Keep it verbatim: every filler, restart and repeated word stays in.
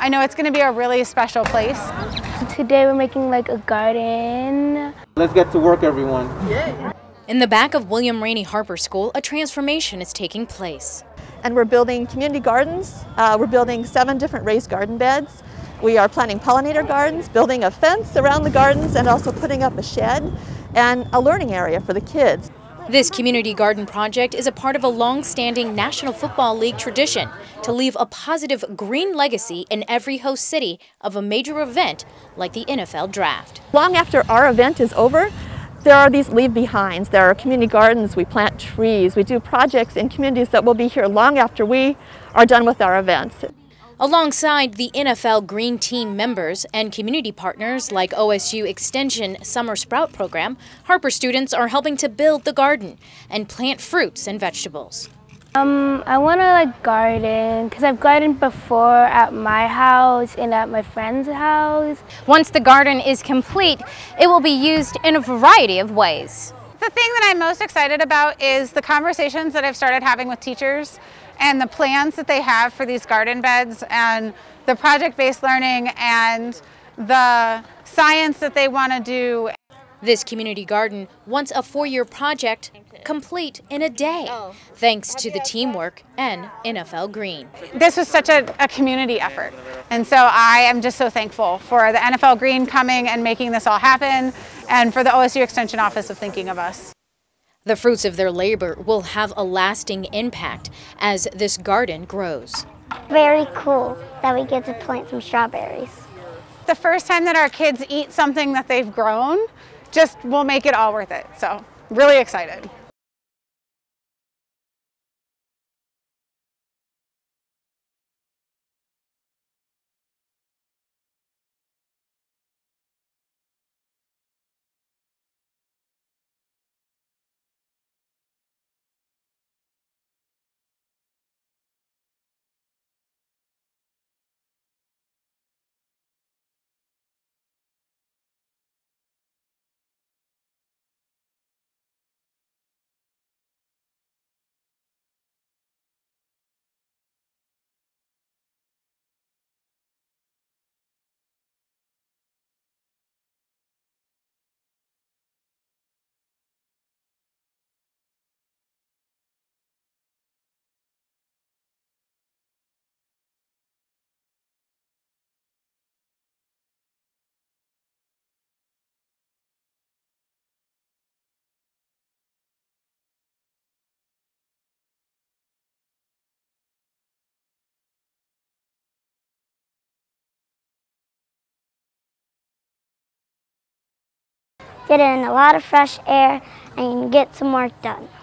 I know it's going to be a really special place. Today we're making like a garden. Let's get to work, everyone. Yeah. In the back of William Rainey Harper School, a transformation is taking place. And we're building community gardens. Uh, we're building seven different raised garden beds. We are planting pollinator gardens, building a fence around the gardens, and also putting up a shed and a learning area for the kids. This community garden project is a part of a long-standing National Football League tradition to leave a positive green legacy in every host city of a major event like the N F L Draft. Long after our event is over, there are these leave-behinds. There are community gardens, we plant trees, we do projects in communities that will be here long after we are done with our events. Alongside the N F L Green Team members and community partners like O S U Extension Summer Sprout Program, Harper students are helping to build the garden and plant fruits and vegetables. Um, I want to like garden because I've gardened before at my house and at my friend's house. Once the garden is complete, it will be used in a variety of ways. The thing that I'm most excited about is the conversations that I've started having with teachers and the plans that they have for these garden beds and the project-based learning and the science that they want to do. This community garden, once a four-year project, complete in a day, thanks to the teamwork and N F L Green. This was such a, a community effort, and so I am just so thankful for the N F L Green coming and making this all happen, and for the O S U Extension office of thinking of us. The fruits of their labor will have a lasting impact as this garden grows. Very cool that we get to plant some strawberries. The first time that our kids eat something that they've grown just will make it all worth it. So, really excited. Get in a lot of fresh air and get some work done.